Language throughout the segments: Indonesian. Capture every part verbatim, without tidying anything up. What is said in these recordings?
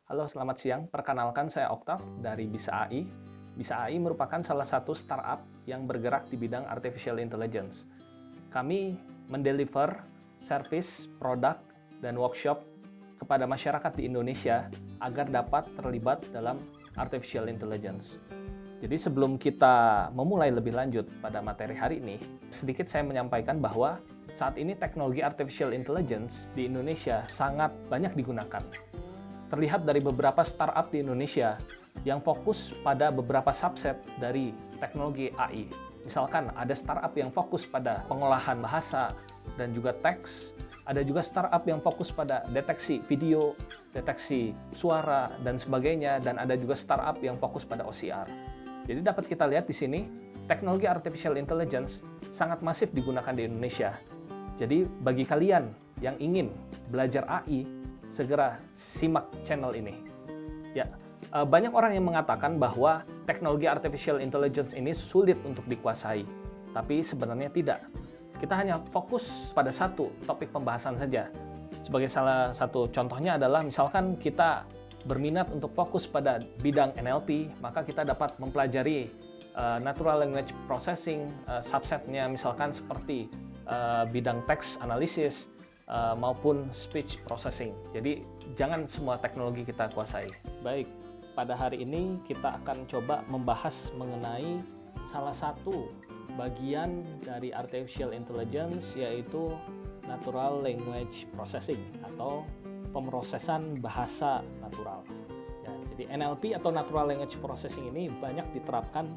Halo, selamat siang. Perkenalkan, saya Oktav dari Bisa A I. Bisa A I merupakan salah satu startup yang bergerak di bidang artificial intelligence. Kami mendeliver service, produk, dan workshop kepada masyarakat di Indonesia agar dapat terlibat dalam artificial intelligence. Jadi sebelum kita memulai lebih lanjut pada materi hari ini, sedikit saya menyampaikan bahwa saat ini teknologi artificial intelligence di Indonesia sangat banyak digunakan. Terlihat dari beberapa startup di Indonesia yang fokus pada beberapa subset dari teknologi A I. Misalkan ada startup yang fokus pada pengolahan bahasa dan juga teks, ada juga startup yang fokus pada deteksi video, deteksi suara, dan sebagainya, dan ada juga startup yang fokus pada O C R. Jadi dapat kita lihat di sini, teknologi artificial intelligence sangat masif digunakan di Indonesia. Jadi bagi kalian yang ingin belajar A I, segera simak channel ini. Ya, banyak orang yang mengatakan bahwa teknologi artificial intelligence ini sulit untuk dikuasai, tapi sebenarnya tidak. Kita hanya fokus pada satu topik pembahasan saja. Sebagai salah satu contohnya adalah misalkan kita berminat untuk fokus pada bidang N L P, maka kita dapat mempelajari uh, natural language processing, uh, subsetnya misalkan seperti uh, bidang text analysis, Uh, maupun speech processing. Jadi jangan semua teknologi kita kuasai. Baik, pada hari ini kita akan coba membahas mengenai salah satu bagian dari artificial intelligence, yaitu natural language processing atau pemrosesan bahasa natural. Ya, jadi N L P atau natural language processing ini banyak diterapkan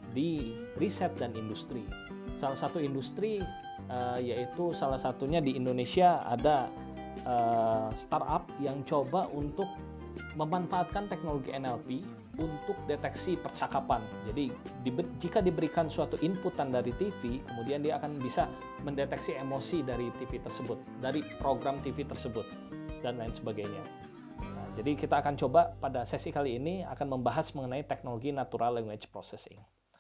di riset dan industri. Salah satu industri Uh, yaitu salah satunya di Indonesia ada uh, startup yang coba untuk memanfaatkan teknologi N L P untuk deteksi percakapan. Jadi di, jika diberikan suatu inputan dari T V, kemudian dia akan bisa mendeteksi emosi dari T V tersebut, dari program T V tersebut, dan lain sebagainya. Nah, jadi kita akan coba pada sesi kali ini akan membahas mengenai teknologi natural language processing.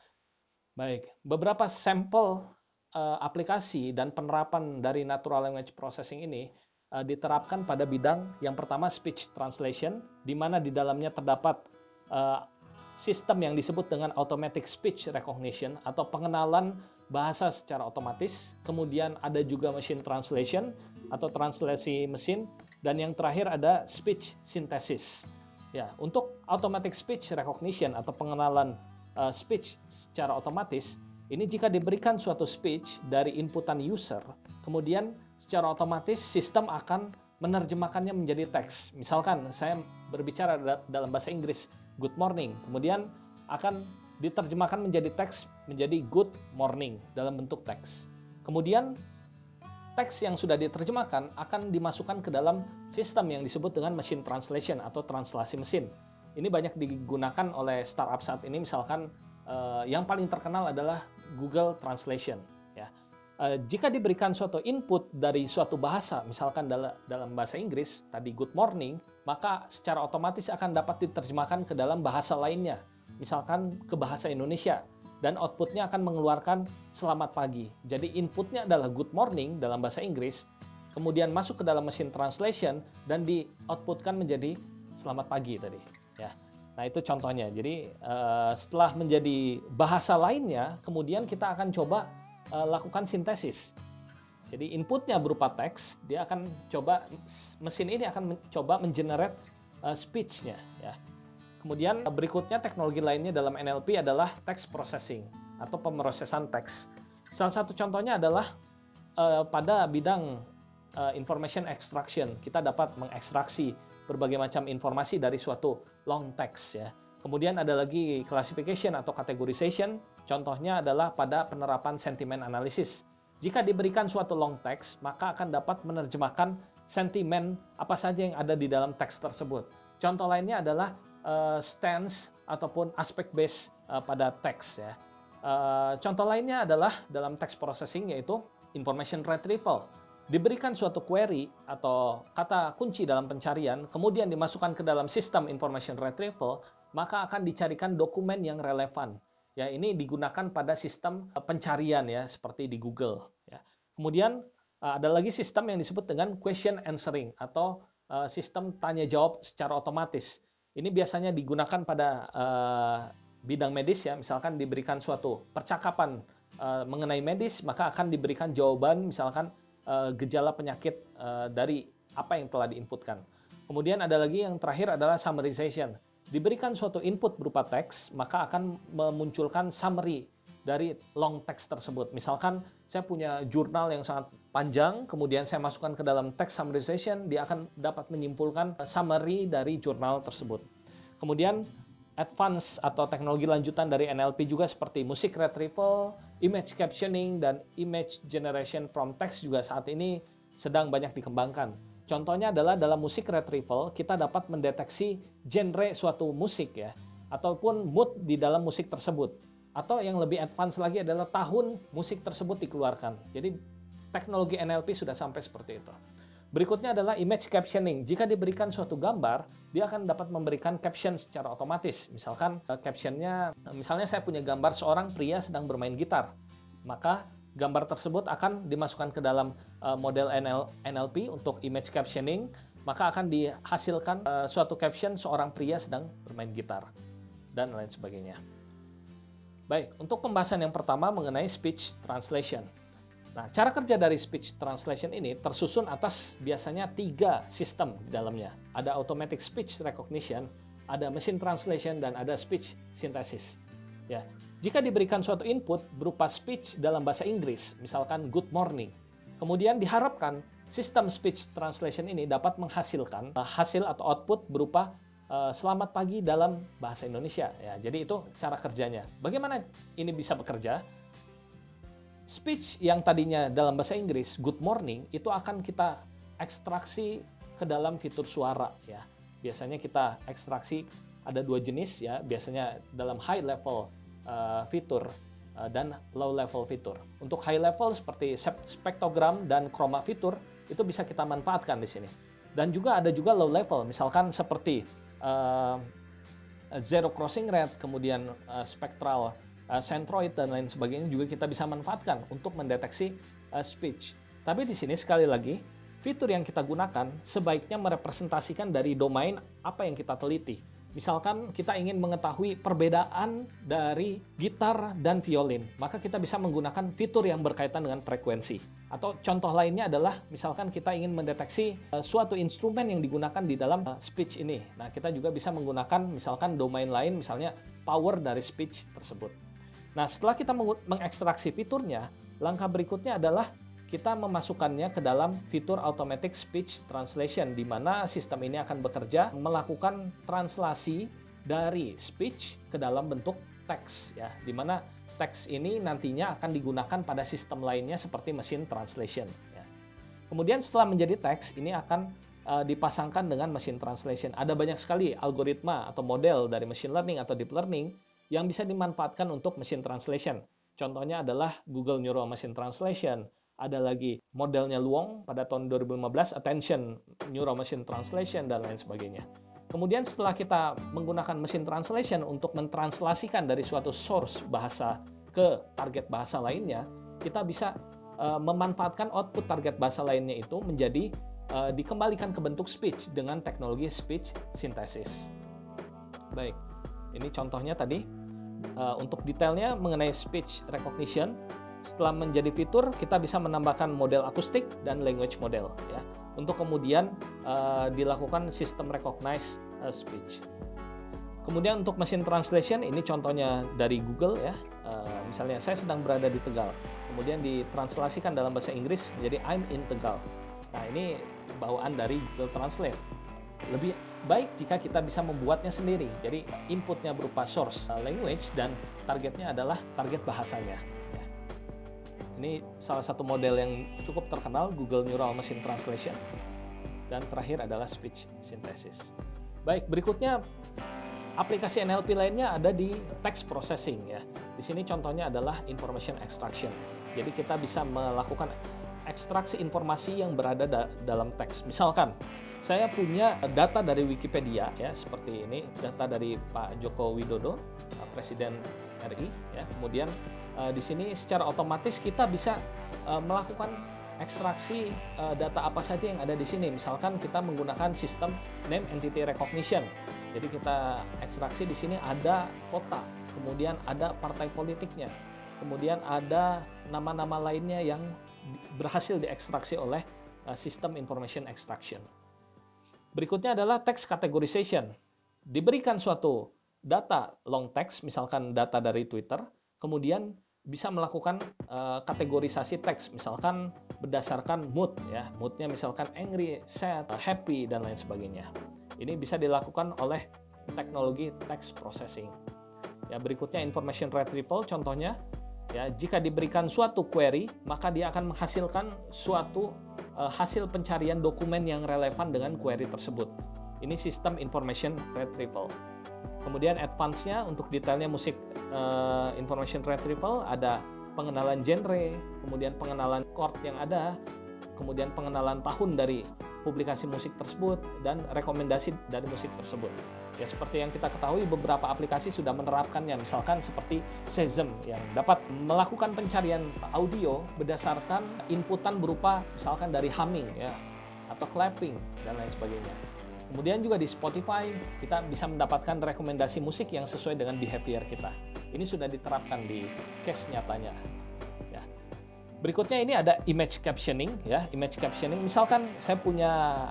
Baik, beberapa sampel Uh, aplikasi dan penerapan dari natural language processing ini uh, diterapkan pada bidang yang pertama speech translation, di mana di dalamnya terdapat uh, sistem yang disebut dengan automatic speech recognition atau pengenalan bahasa secara otomatis. Kemudian ada juga machine translation atau translasi mesin, dan yang terakhir ada speech synthesis. Ya, untuk automatic speech recognition atau pengenalan uh, speech secara otomatis, ini jika diberikan suatu speech dari inputan user, kemudian secara otomatis sistem akan menerjemahkannya menjadi teks. Misalkan saya berbicara dalam bahasa Inggris, good morning, kemudian akan diterjemahkan menjadi teks menjadi good morning dalam bentuk teks. Kemudian teks yang sudah diterjemahkan akan dimasukkan ke dalam sistem yang disebut dengan machine translation atau translasi mesin. Ini banyak digunakan oleh startup saat ini, misalkan Uh, yang paling terkenal adalah Google Translation. Ya. Uh, jika diberikan suatu input dari suatu bahasa, misalkan dalam, dalam bahasa Inggris, tadi good morning, maka secara otomatis akan dapat diterjemahkan ke dalam bahasa lainnya, misalkan ke bahasa Indonesia, dan outputnya akan mengeluarkan selamat pagi. Jadi inputnya adalah good morning dalam bahasa Inggris, kemudian masuk ke dalam machine translation, dan di-outputkan menjadi selamat pagi tadi. Ya. Nah, itu contohnya. Jadi uh, setelah menjadi bahasa lainnya, kemudian kita akan coba uh, lakukan sintesis. Jadi inputnya berupa teks, dia akan coba, mesin ini akan mencoba mengenerate uh, speech-nya. Ya. Kemudian berikutnya teknologi lainnya dalam N L P adalah text processing atau pemrosesan teks. Salah satu contohnya adalah uh, pada bidang uh, information extraction. Kita dapat mengekstraksi berbagai macam informasi dari suatu long text, ya. Kemudian ada lagi classification atau categorization. Contohnya adalah pada penerapan sentiment analysis. Jika diberikan suatu long text, maka akan dapat menerjemahkan sentimen apa saja yang ada di dalam teks tersebut. Contoh lainnya adalah uh, stance ataupun aspect based uh, pada teks, ya. Uh, contoh lainnya adalah dalam text processing, yaitu information retrieval. Diberikan suatu query atau kata kunci dalam pencarian, kemudian dimasukkan ke dalam sistem information retrieval, maka akan dicarikan dokumen yang relevan. Ya, ini digunakan pada sistem pencarian, ya, seperti di Google. Ya. Kemudian ada lagi sistem yang disebut dengan question answering atau uh, sistem tanya jawab secara otomatis. Ini biasanya digunakan pada uh, bidang medis ya, misalkan diberikan suatu percakapan uh, mengenai medis, maka akan diberikan jawaban misalkan uh, gejala penyakit uh, dari apa yang telah diinputkan. Kemudian ada lagi yang terakhir adalah summarization. Diberikan suatu input berupa teks, maka akan memunculkan summary dari long text tersebut. Misalkan saya punya jurnal yang sangat panjang, kemudian saya masukkan ke dalam text summarization, dia akan dapat menyimpulkan summary dari jurnal tersebut. Kemudian advance atau teknologi lanjutan dari N L P juga seperti music retrieval, image captioning, dan image generation from text juga saat ini sedang banyak dikembangkan. Contohnya adalah dalam musik retrieval, kita dapat mendeteksi genre suatu musik ya, ataupun mood di dalam musik tersebut. Atau yang lebih advance lagi adalah tahun musik tersebut dikeluarkan. Jadi teknologi N L P sudah sampai seperti itu. Berikutnya adalah image captioning. Jika diberikan suatu gambar, dia akan dapat memberikan caption secara otomatis. Misalkan captionnya, misalnya saya punya gambar seorang pria sedang bermain gitar. Maka gambar tersebut akan dimasukkan ke dalam uh, model N L P untuk image captioning, maka akan dihasilkan uh, suatu caption seorang pria sedang bermain gitar, dan lain sebagainya. Baik, untuk pembahasan yang pertama mengenai speech translation. Nah, cara kerja dari speech translation ini tersusun atas biasanya tiga sistem di dalamnya. Ada automatic speech recognition, ada machine translation, dan ada speech synthesis. Ya, jika diberikan suatu input berupa speech dalam bahasa Inggris, misalkan good morning, kemudian diharapkan sistem speech translation ini dapat menghasilkan uh, hasil atau output berupa uh, selamat pagi dalam bahasa Indonesia. Ya, jadi itu cara kerjanya. Bagaimana ini bisa bekerja? Speech yang tadinya dalam bahasa Inggris good morning itu akan kita ekstraksi ke dalam fitur suara. Ya, biasanya kita ekstraksi ada dua jenis ya, biasanya dalam high level Uh, fitur uh, dan low level fitur. Untuk high level seperti spektrogram dan chroma fitur itu bisa kita manfaatkan di sini. Dan juga ada juga low level, misalkan seperti uh, zero crossing rate, kemudian uh, spectral uh, centroid dan lain sebagainya juga kita bisa manfaatkan untuk mendeteksi uh, speech. Tapi di sini sekali lagi fitur yang kita gunakan sebaiknya merepresentasikan dari domain apa yang kita teliti. Misalkan kita ingin mengetahui perbedaan dari gitar dan violin, maka kita bisa menggunakan fitur yang berkaitan dengan frekuensi. Atau contoh lainnya adalah misalkan kita ingin mendeteksi uh, suatu instrumen yang digunakan di dalam uh, speech ini. Nah, kita juga bisa menggunakan misalkan domain lain, misalnya power dari speech tersebut. Nah, setelah kita mengekstraksi fiturnya, langkah berikutnya adalah kita memasukkannya ke dalam fitur automatic speech translation, di mana sistem ini akan bekerja melakukan translasi dari speech ke dalam bentuk teks, ya, di mana teks ini nantinya akan digunakan pada sistem lainnya seperti machine translation. Ya. Kemudian setelah menjadi teks, ini akan uh, dipasangkan dengan machine translation. Ada banyak sekali algoritma atau model dari machine learning atau deep learning yang bisa dimanfaatkan untuk machine translation. Contohnya adalah Google Neural Machine Translation. Ada lagi modelnya Luong pada tahun dua ribu lima belas, Attention Neural Machine Translation, dan lain sebagainya. Kemudian setelah kita menggunakan machine translation untuk mentranslasikan dari suatu source bahasa ke target bahasa lainnya, kita bisa uh, memanfaatkan output target bahasa lainnya itu menjadi uh, dikembalikan ke bentuk speech dengan teknologi speech synthesis. Baik, ini contohnya tadi. Uh, untuk detailnya mengenai speech recognition, setelah menjadi fitur, kita bisa menambahkan model akustik dan language model, ya, untuk kemudian uh, dilakukan sistem recognize uh, speech. Kemudian untuk machine translation, ini contohnya dari Google, ya. Uh, misalnya saya sedang berada di Tegal, kemudian ditranslasikan dalam bahasa Inggris menjadi I'm in Tegal. Nah, ini bawaan dari Google Translate. Lebih baik jika kita bisa membuatnya sendiri. Jadi inputnya berupa source uh, language dan targetnya adalah target bahasanya. Ini salah satu model yang cukup terkenal, Google Neural Machine Translation. Dan terakhir adalah speech synthesis. Baik, berikutnya aplikasi N L P lainnya ada di text processing, ya. Di sini contohnya adalah information extraction. Jadi kita bisa melakukan ekstraksi informasi yang berada da dalam teks. Misalkan saya punya data dari Wikipedia, ya, seperti ini, data dari Pak Joko Widodo, Presiden R I, ya. Kemudian Uh, di sini secara otomatis kita bisa uh, melakukan ekstraksi uh, data apa saja yang ada di sini. Misalkan kita menggunakan sistem name entity recognition. Jadi kita ekstraksi di sini ada kota, kemudian ada partai politiknya, kemudian ada nama-nama lainnya yang berhasil diekstraksi oleh uh, sistem information extraction. Berikutnya adalah text categorization. Diberikan suatu data long text, misalkan data dari Twitter, kemudian bisa melakukan uh, kategorisasi teks, misalkan berdasarkan mood, ya, moodnya misalkan angry, sad, happy, dan lain sebagainya. Ini bisa dilakukan oleh teknologi text processing. Ya, berikutnya information retrieval, contohnya, ya, jika diberikan suatu query, maka dia akan menghasilkan suatu uh, hasil pencarian dokumen yang relevan dengan query tersebut. Ini sistem information retrieval. Kemudian advance-nya untuk detailnya musik uh, information retrieval ada pengenalan genre, kemudian pengenalan chord yang ada, kemudian pengenalan tahun dari publikasi musik tersebut, dan rekomendasi dari musik tersebut. Ya, seperti yang kita ketahui, beberapa aplikasi sudah menerapkannya, misalkan seperti Shazam yang dapat melakukan pencarian audio berdasarkan inputan berupa misalkan dari humming, ya, atau clapping, dan lain sebagainya. Kemudian juga di Spotify, kita bisa mendapatkan rekomendasi musik yang sesuai dengan behavior kita. Ini sudah diterapkan di case nyatanya. Ya. Berikutnya ini ada image captioning. Ya, image captioning. Misalkan saya punya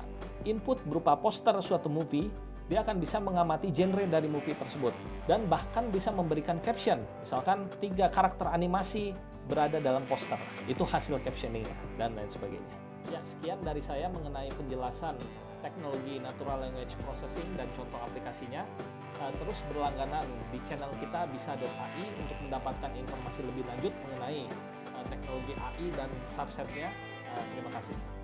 input berupa poster suatu movie, dia akan bisa mengamati genre dari movie tersebut. Dan bahkan bisa memberikan caption. Misalkan tiga karakter animasi berada dalam poster. Itu hasil captioning dan lain sebagainya. Ya, sekian dari saya mengenai penjelasan teknologi natural language processing dan contoh aplikasinya. Uh, terus berlangganan di channel kita bisa dot a i untuk mendapatkan informasi lebih lanjut mengenai uh, teknologi A I dan subsetnya. Uh, terima kasih.